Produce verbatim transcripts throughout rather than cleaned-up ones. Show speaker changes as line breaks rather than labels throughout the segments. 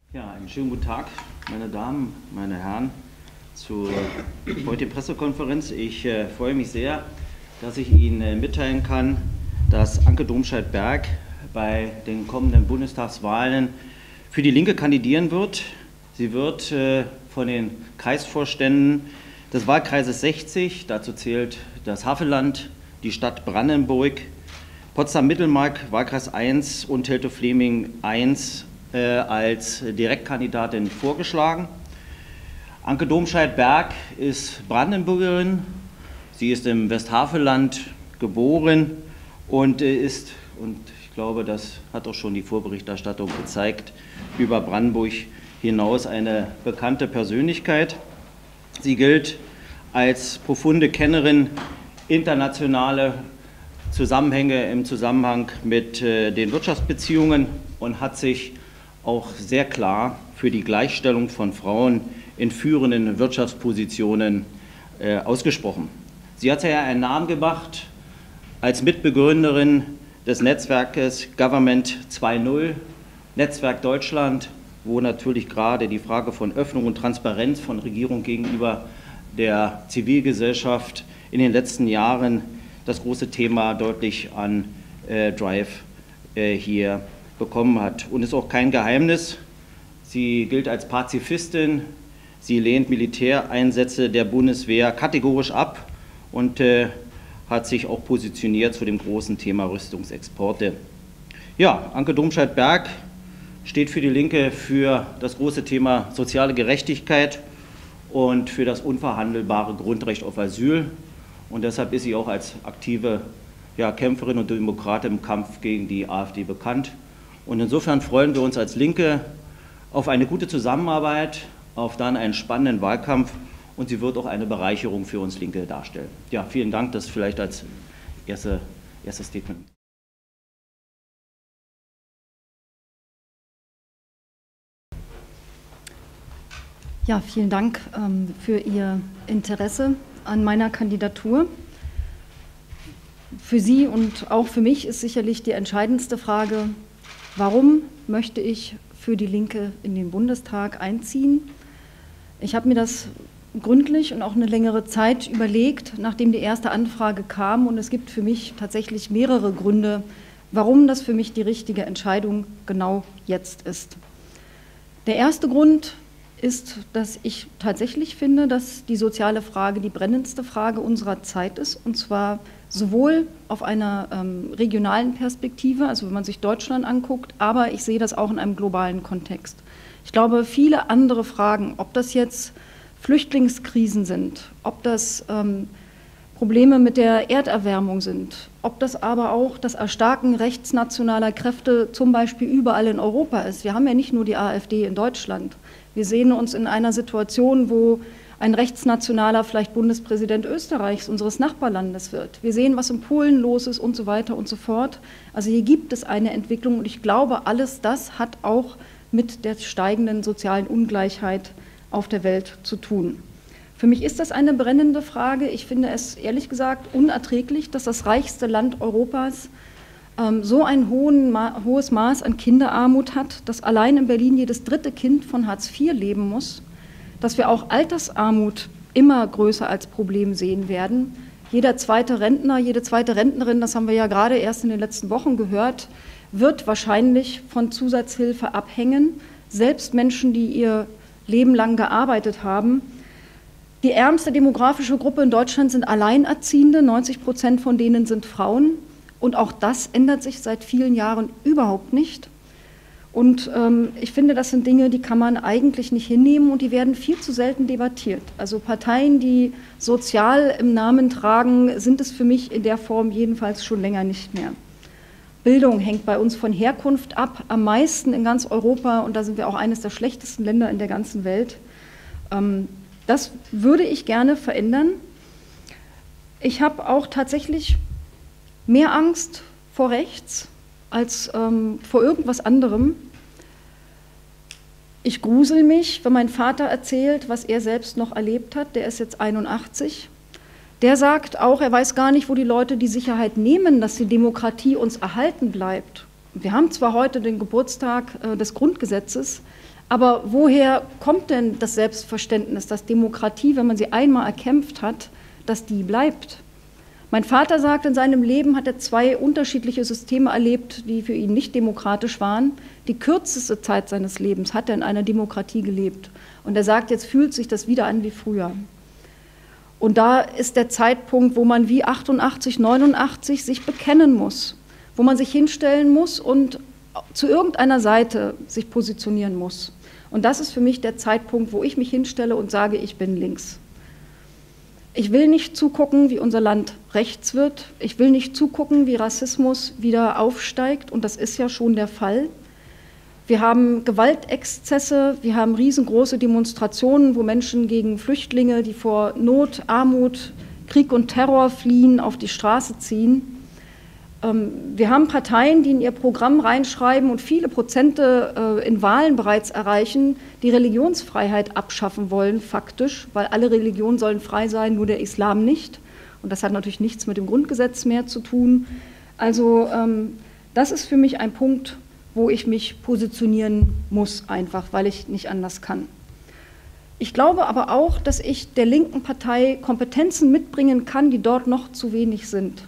Ja, einen schönen guten Tag, meine Damen, meine Herren, zur heutigen Pressekonferenz. Ich äh, freue mich sehr, dass ich Ihnen äh, mitteilen kann, dass Anke Domscheit-Berg bei den kommenden Bundestagswahlen für die Linke kandidieren wird. Sie wird äh, von den Kreisvorständen des Wahlkreises sechzig, dazu zählt das Havelland, die Stadt Brandenburg, Potsdam-Mittelmark, Wahlkreis eins und Teltow-Fleming eins, äh, als Direktkandidatin vorgeschlagen. Anke Domscheit-Berg ist Brandenburgerin, sie ist im Westhaveland geboren und äh, ist, und ich glaube, das hat auch schon die Vorberichterstattung gezeigt, über Brandenburg hinaus eine bekannte Persönlichkeit. Sie gilt als profunde Kennerin internationaler Zusammenhänge im Zusammenhang mit äh, den Wirtschaftsbeziehungen und hat sich auch sehr klar für die Gleichstellung von Frauen in führenden Wirtschaftspositionen äh, ausgesprochen. Sie hat ja einen Namen gemacht als Mitbegründerin des Netzwerkes Government zwei Punkt null, Netzwerk Deutschland, wo natürlich gerade die Frage von Öffnung und Transparenz von Regierung gegenüber der Zivilgesellschaft in den letzten Jahren das große Thema deutlich an äh, Drive äh, hier bekommen hat. Und es ist auch kein Geheimnis, sie gilt als Pazifistin, sie lehnt Militäreinsätze der Bundeswehr kategorisch ab und äh, hat sich auch positioniert zu dem großen Thema Rüstungsexporte. Ja, Anke Domscheit-Berg steht für die Linke für das große Thema soziale Gerechtigkeit und für das unverhandelbare Grundrecht auf Asyl. Und deshalb ist sie auch als aktive ja, Kämpferin und Demokratin im Kampf gegen die AfD bekannt. Und insofern freuen wir uns als Linke auf eine gute Zusammenarbeit, auf dann einen spannenden Wahlkampf, und sie wird auch eine Bereicherung für uns Linke darstellen. Ja, vielen Dank, das vielleicht als erste, erstes Statement.
Ja, vielen Dank ähm, für Ihr Interesse an meiner Kandidatur. Für Sie und auch für mich ist sicherlich die entscheidendste Frage, warum möchte ich für die Linke in den Bundestag einziehen? Ich habe mir das gründlich und auch eine längere Zeit überlegt, nachdem die erste Anfrage kam, und es gibt für mich tatsächlich mehrere Gründe, warum das für mich die richtige Entscheidung genau jetzt ist. Der erste Grund ist, dass ich tatsächlich finde, dass die soziale Frage die brennendste Frage unserer Zeit ist, und zwar sowohl auf einer ähm, regionalen Perspektive, also wenn man sich Deutschland anguckt, aber ich sehe das auch in einem globalen Kontext. Ich glaube, viele andere Fragen, ob das jetzt Flüchtlingskrisen sind, ob das ähm, Probleme mit der Erderwärmung sind, ob das aber auch das Erstarken rechtsnationaler Kräfte zum Beispiel überall in Europa ist. Wir haben ja nicht nur die AfD in Deutschland. Wir sehen uns in einer Situation, wo ein rechtsnationaler vielleicht Bundespräsident Österreichs, unseres Nachbarlandes, wird. Wir sehen, was in Polen los ist und so weiter und so fort. Also hier gibt es eine Entwicklung, und ich glaube, alles das hat auch mit der steigenden sozialen Ungleichheit auf der Welt zu tun. Für mich ist das eine brennende Frage. Ich finde es ehrlich gesagt unerträglich, dass das reichste Land Europas ähm, so ein hohen, ma hohes Maß an Kinderarmut hat, dass allein in Berlin jedes dritte Kind von Hartz vier leben muss, dass wir auch Altersarmut immer größer als Problem sehen werden. Jeder zweite Rentner, jede zweite Rentnerin, das haben wir ja gerade erst in den letzten Wochen gehört, wird wahrscheinlich von Zusatzhilfe abhängen. Selbst Menschen, die ihr Leben lang gearbeitet haben. Die ärmste demografische Gruppe in Deutschland sind Alleinerziehende, neunzig Prozent von denen sind Frauen. Und auch das ändert sich seit vielen Jahren überhaupt nicht. Und ähm, ich finde, das sind Dinge, die kann man eigentlich nicht hinnehmen, und die werden viel zu selten debattiert. Also Parteien, die sozial im Namen tragen, sind es für mich in der Form jedenfalls schon länger nicht mehr. Bildung hängt bei uns von Herkunft ab, am meisten in ganz Europa, und da sind wir auch eines der schlechtesten Länder in der ganzen Welt. Ähm, das würde ich gerne verändern. Ich habe auch tatsächlich mehr Angst vor rechts als ähm, vor irgendwas anderem. Ich grusel mich, wenn mein Vater erzählt, was er selbst noch erlebt hat. Der ist jetzt einundachtzig. Der sagt auch, er weiß gar nicht, wo die Leute die Sicherheit nehmen, dass die Demokratie uns erhalten bleibt. Wir haben zwar heute den Geburtstag äh, des Grundgesetzes, Aber woher kommt denn das Selbstverständnis, dass Demokratie, wenn man sie einmal erkämpft hat, dass die bleibt? Mein Vater sagt, in seinem Leben hat er zwei unterschiedliche Systeme erlebt, die für ihn nicht demokratisch waren. Die kürzeste Zeit seines Lebens hat er in einer Demokratie gelebt. Und er sagt, jetzt fühlt sich das wieder an wie früher. Und da ist der Zeitpunkt, wo man wie achtundachtzig, neunundachtzig sich bekennen muss, wo man sich hinstellen muss und zu irgendeiner Seite sich positionieren muss. Und das ist für mich der Zeitpunkt, wo ich mich hinstelle und sage, ich bin links. Ich will nicht zugucken, wie unser Land rechts wird. Ich will nicht zugucken, wie Rassismus wieder aufsteigt. Und das ist ja schon der Fall. Wir haben Gewaltexzesse, wir haben riesengroße Demonstrationen, wo Menschen gegen Flüchtlinge, die vor Not, Armut, Krieg und Terror fliehen, auf die Straße ziehen. Wir haben Parteien, die in ihr Programm reinschreiben und viele Prozente in Wahlen bereits erreichen, die Religionsfreiheit abschaffen wollen, faktisch, weil alle Religionen sollen frei sein, nur der Islam nicht. Und das hat natürlich nichts mit dem Grundgesetz mehr zu tun. Also das ist für mich ein Punkt, wo ich mich positionieren muss, einfach, weil ich nicht anders kann. Ich glaube aber auch, dass ich der linken Partei Kompetenzen mitbringen kann, die dort noch zu wenig sind.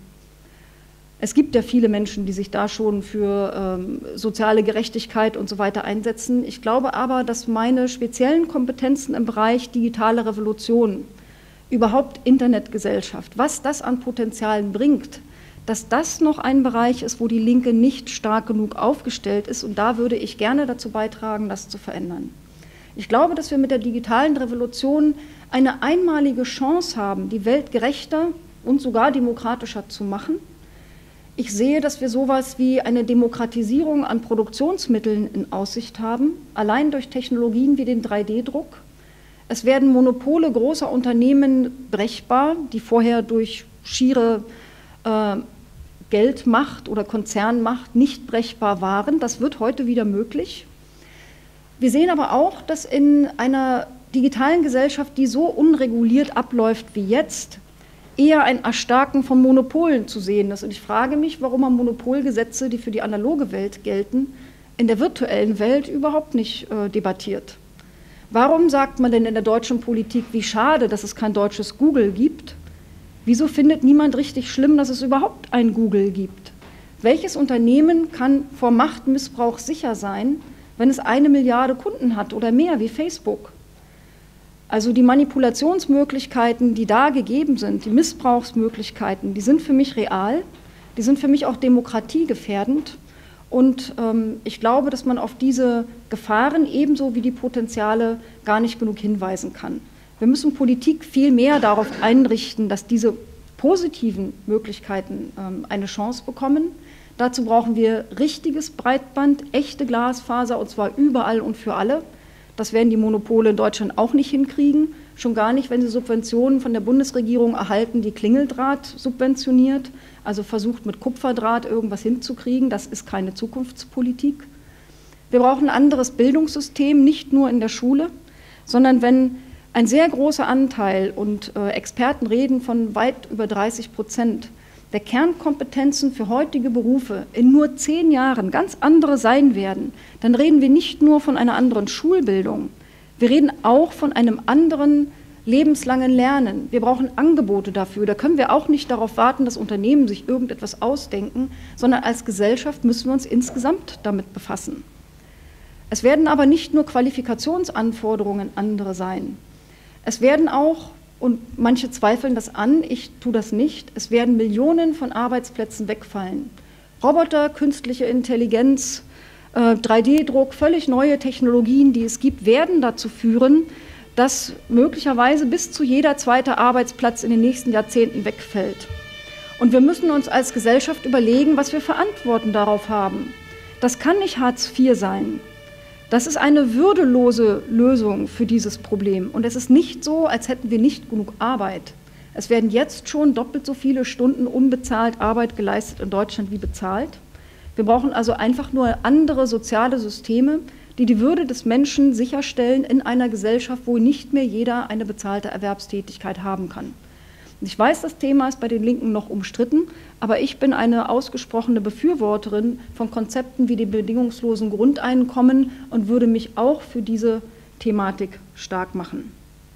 Es gibt ja viele Menschen, die sich da schon für ähm, soziale Gerechtigkeit und so weiter einsetzen. Ich glaube aber, dass meine speziellen Kompetenzen im Bereich digitale Revolution, überhaupt Internetgesellschaft, was das an Potenzialen bringt, dass das noch ein Bereich ist, wo die Linke nicht stark genug aufgestellt ist. Und da würde ich gerne dazu beitragen, das zu verändern. Ich glaube, dass wir mit der digitalen Revolution eine einmalige Chance haben, die Welt gerechter und sogar demokratischer zu machen. Ich sehe, dass wir sowas wie eine Demokratisierung an Produktionsmitteln in Aussicht haben, allein durch Technologien wie den drei D Druck. Es werden Monopole großer Unternehmen brechbar, die vorher durch schiere äh, Geldmacht oder Konzernmacht nicht brechbar waren. Das wird heute wieder möglich. Wir sehen aber auch, dass in einer digitalen Gesellschaft, die so unreguliert abläuft wie jetzt, eher ein Erstarken von Monopolen zu sehen ist. Und ich frage mich, warum man Monopolgesetze, die für die analoge Welt gelten, in der virtuellen Welt überhaupt nicht äh, debattiert. Warum sagt man denn in der deutschen Politik, wie schade, dass es kein deutsches Google gibt? Wieso findet niemand richtig schlimm, dass es überhaupt ein Google gibt? Welches Unternehmen kann vor Machtmissbrauch sicher sein, wenn es eine Milliarde Kunden hat oder mehr wie Facebook? Also die Manipulationsmöglichkeiten, die da gegeben sind, die Missbrauchsmöglichkeiten, die sind für mich real, die sind für mich auch demokratiegefährdend. Und ähm, ich glaube, dass man auf diese Gefahren ebenso wie die Potenziale gar nicht genug hinweisen kann. Wir müssen Politik viel mehr darauf einrichten, dass diese positiven Möglichkeiten ähm, eine Chance bekommen. Dazu brauchen wir richtiges Breitband, echte Glasfaser, und zwar überall und für alle. Das werden die Monopole in Deutschland auch nicht hinkriegen, schon gar nicht, wenn sie Subventionen von der Bundesregierung erhalten, die Klingeldraht subventioniert, also versucht mit Kupferdraht irgendwas hinzukriegen. Das ist keine Zukunftspolitik. Wir brauchen ein anderes Bildungssystem, nicht nur in der Schule, sondern wenn ein sehr großer Anteil, und äh, Experten reden von weit über dreißig Prozent, der Kernkompetenzen für heutige Berufe in nur zehn Jahren ganz andere sein werden, dann reden wir nicht nur von einer anderen Schulbildung, wir reden auch von einem anderen lebenslangen Lernen. Wir brauchen Angebote dafür. Da können wir auch nicht darauf warten, dass Unternehmen sich irgendetwas ausdenken, sondern als Gesellschaft müssen wir uns insgesamt damit befassen. Es werden aber nicht nur Qualifikationsanforderungen andere sein. Es werden auch, und manche zweifeln das an, ich tue das nicht, es werden Millionen von Arbeitsplätzen wegfallen. Roboter, künstliche Intelligenz, äh, drei D Druck, völlig neue Technologien, die es gibt, werden dazu führen, dass möglicherweise bis zu jeder zweite Arbeitsplatz in den nächsten Jahrzehnten wegfällt. Und wir müssen uns als Gesellschaft überlegen, was wir für Antworten darauf haben. Das kann nicht Hartz vier sein. Das ist eine würdelose Lösung für dieses Problem. Und es ist nicht so, als hätten wir nicht genug Arbeit. Es werden jetzt schon doppelt so viele Stunden unbezahlt Arbeit geleistet in Deutschland wie bezahlt. Wir brauchen also einfach nur andere soziale Systeme, die die Würde des Menschen sicherstellen in einer Gesellschaft, wo nicht mehr jeder eine bezahlte Erwerbstätigkeit haben kann. Ich weiß, das Thema ist bei den Linken noch umstritten, aber ich bin eine ausgesprochene Befürworterin von Konzepten wie dem bedingungslosen Grundeinkommen und würde mich auch für diese Thematik stark machen.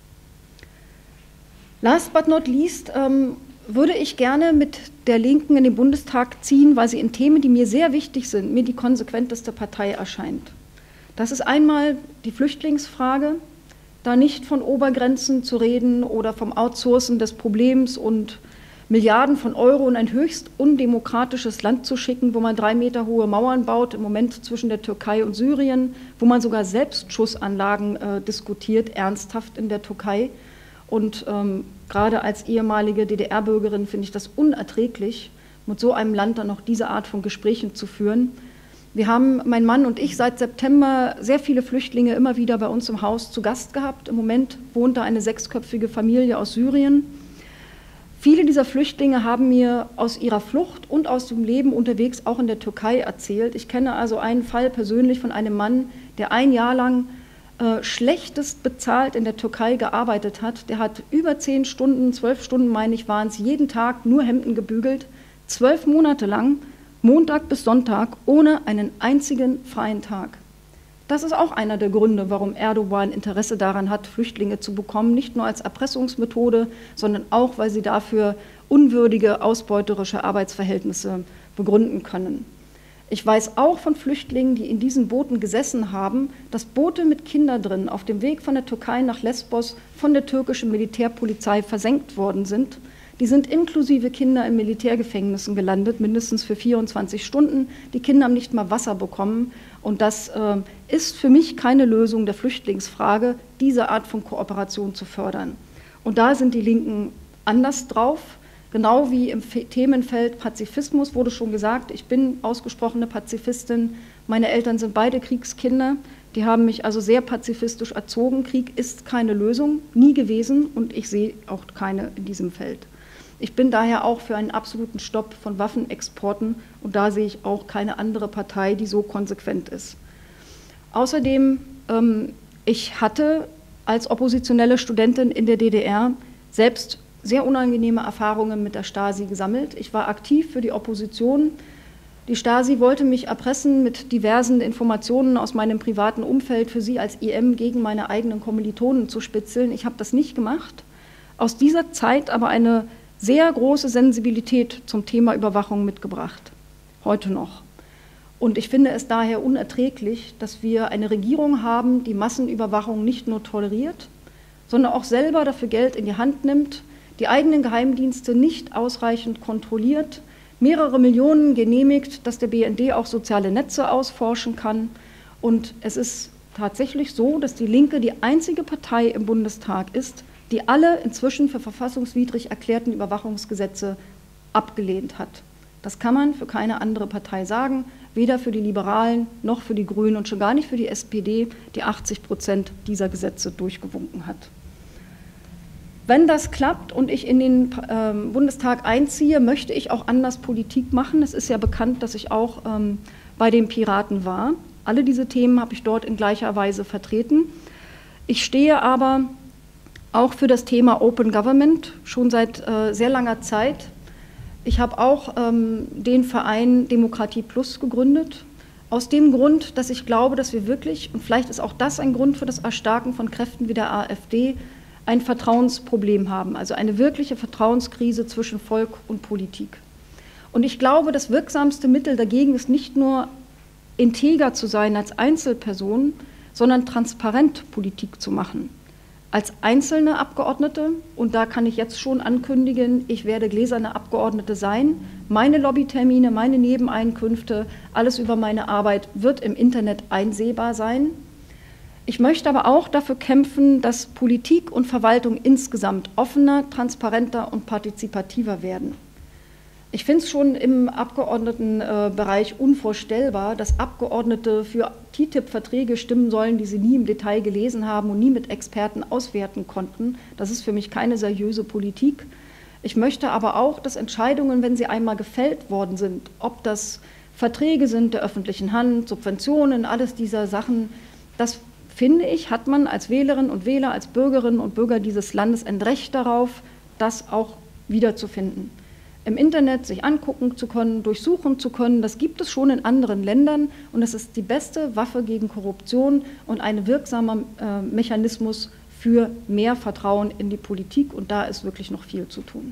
Last but not least ähm, würde ich gerne mit der Linken in den Bundestag ziehen, weil sie in Themen, die mir sehr wichtig sind, mir die konsequenteste Partei erscheint. Das ist einmal die Flüchtlingsfrage, da nicht von Obergrenzen zu reden oder vom Outsourcen des Problems und Milliarden von Euro in ein höchst undemokratisches Land zu schicken, wo man drei Meter hohe Mauern baut, im Moment zwischen der Türkei und Syrien, wo man sogar Selbstschussanlagen äh, diskutiert, ernsthaft in der Türkei. Und ähm, gerade als ehemalige D D R-Bürgerin finde ich das unerträglich, mit so einem Land dann noch diese Art von Gesprächen zu führen. Wir haben, mein Mann und ich, seit September sehr viele Flüchtlinge immer wieder bei uns im Haus zu Gast gehabt. Im Moment wohnt da eine sechsköpfige Familie aus Syrien. Viele dieser Flüchtlinge haben mir aus ihrer Flucht und aus dem Leben unterwegs auch in der Türkei erzählt. Ich kenne also einen Fall persönlich von einem Mann, der ein Jahr lang äh, schlechtest bezahlt in der Türkei gearbeitet hat. Der hat über zehn Stunden, zwölf Stunden, meine ich, waren es, jeden Tag nur Hemden gebügelt, zwölf Monate lang, Montag bis Sonntag, ohne einen einzigen freien Tag. Das ist auch einer der Gründe, warum Erdogan Interesse daran hat, Flüchtlinge zu bekommen, nicht nur als Erpressungsmethode, sondern auch, weil sie dafür unwürdige, ausbeuterische Arbeitsverhältnisse begründen können. Ich weiß auch von Flüchtlingen, die in diesen Booten gesessen haben, dass Boote mit Kindern drin auf dem Weg von der Türkei nach Lesbos von der türkischen Militärpolizei versenkt worden sind. Die sind inklusive Kinder in Militärgefängnissen gelandet, mindestens für vierundzwanzig Stunden. Die Kinder haben nicht mal Wasser bekommen. Und das äh, ist für mich keine Lösung der Flüchtlingsfrage, diese Art von Kooperation zu fördern. Und da sind die Linken anders drauf. Genau wie im Themenfeld Pazifismus wurde schon gesagt, ich bin ausgesprochene Pazifistin. Meine Eltern sind beide Kriegskinder. Die haben mich also sehr pazifistisch erzogen. Krieg ist keine Lösung, nie gewesen, und ich sehe auch keine in diesem Feld. Ich bin daher auch für einen absoluten Stopp von Waffenexporten, und da sehe ich auch keine andere Partei, die so konsequent ist. Außerdem, ähm, ich hatte als oppositionelle Studentin in der D D R selbst sehr unangenehme Erfahrungen mit der Stasi gesammelt. Ich war aktiv für die Opposition. Die Stasi wollte mich erpressen mit diversen Informationen aus meinem privaten Umfeld für sie als I M gegen meine eigenen Kommilitonen zu spitzeln. Ich habe das nicht gemacht. Aus dieser Zeit aber eine sehr große Sensibilität zum Thema Überwachung mitgebracht, heute noch. Und ich finde es daher unerträglich, dass wir eine Regierung haben, die Massenüberwachung nicht nur toleriert, sondern auch selber dafür Geld in die Hand nimmt, die eigenen Geheimdienste nicht ausreichend kontrolliert, mehrere Millionen genehmigt, dass der B N D auch soziale Netze ausforschen kann. Und es ist tatsächlich so, dass die Linke die einzige Partei im Bundestag ist, die alle inzwischen für verfassungswidrig erklärten Überwachungsgesetze abgelehnt hat. Das kann man für keine andere Partei sagen, weder für die Liberalen noch für die Grünen und schon gar nicht für die S P D, die achtzig Prozent dieser Gesetze durchgewunken hat. Wenn das klappt und ich in den äh, Bundestag einziehe, möchte ich auch anders Politik machen. Es ist ja bekannt, dass ich auch ähm, bei den Piraten war. Alle diese Themen habe ich dort in gleicher Weise vertreten. Ich stehe aber auch für das Thema Open Government schon seit äh, sehr langer Zeit. Ich habe auch ähm, den Verein Demokratie Plus gegründet, aus dem Grund, dass ich glaube, dass wir wirklich, und vielleicht ist auch das ein Grund für das Erstarken von Kräften wie der AfD, ein Vertrauensproblem haben, also eine wirkliche Vertrauenskrise zwischen Volk und Politik. Und ich glaube, das wirksamste Mittel dagegen ist nicht nur integer zu sein als Einzelperson, sondern transparent Politik zu machen. Als einzelne Abgeordnete, und da kann ich jetzt schon ankündigen, ich werde gläserne Abgeordnete sein, meine Lobbytermine, meine Nebeneinkünfte, alles über meine Arbeit wird im Internet einsehbar sein. Ich möchte aber auch dafür kämpfen, dass Politik und Verwaltung insgesamt offener, transparenter und partizipativer werden. Ich finde es schon im Abgeordnetenbereich unvorstellbar, dass Abgeordnete für T T I P-Verträge stimmen sollen, die sie nie im Detail gelesen haben und nie mit Experten auswerten konnten. Das ist für mich keine seriöse Politik. Ich möchte aber auch, dass Entscheidungen, wenn sie einmal gefällt worden sind, ob das Verträge sind der öffentlichen Hand, Subventionen, alles dieser Sachen, das finde ich, hat man als Wählerinnen und Wähler, als Bürgerinnen und Bürger dieses Landes ein Recht darauf, das auch wiederzufinden. Im Internet sich angucken zu können, durchsuchen zu können, das gibt es schon in anderen Ländern und das ist die beste Waffe gegen Korruption und ein wirksamer äh, Mechanismus für mehr Vertrauen in die Politik und da ist wirklich noch viel zu tun.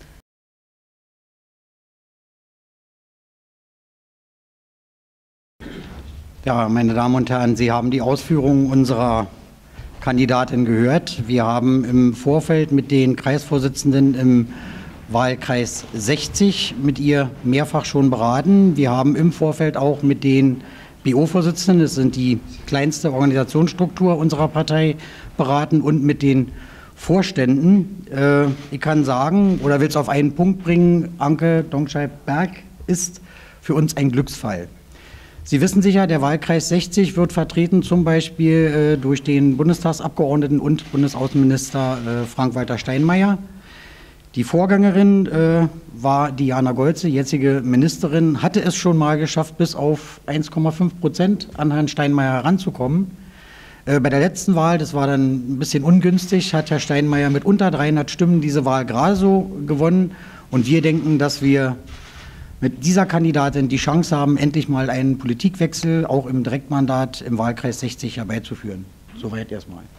Ja, meine Damen und Herren, Sie haben die Ausführungen unserer Kandidatin gehört. Wir haben im Vorfeld mit den Kreisvorsitzenden im Wahlkreis sechzig mit ihr mehrfach schon beraten. Wir haben im Vorfeld auch mit den B O-Vorsitzenden, das sind die kleinste Organisationsstruktur unserer Partei, beraten und mit den Vorständen. Äh, ich kann sagen, oder will es auf einen Punkt bringen, Anke Domscheit-Berg ist für uns ein Glücksfall. Sie wissen sicher, der Wahlkreis sechzig wird vertreten zum Beispiel äh, durch den Bundestagsabgeordneten und Bundesaußenminister äh, Frank-Walter Steinmeier. Die Vorgängerin äh, war Diana Goltze, jetzige Ministerin, hatte es schon mal geschafft, bis auf eins Komma fünf Prozent an Herrn Steinmeier heranzukommen. Äh, bei der letzten Wahl, das war dann ein bisschen ungünstig, hat Herr Steinmeier mit unter dreihundert Stimmen diese Wahl gerade so gewonnen. Und wir denken, dass wir mit dieser Kandidatin die Chance haben, endlich mal einen Politikwechsel auch im Direktmandat im Wahlkreis sechzig herbeizuführen. Soweit erstmal.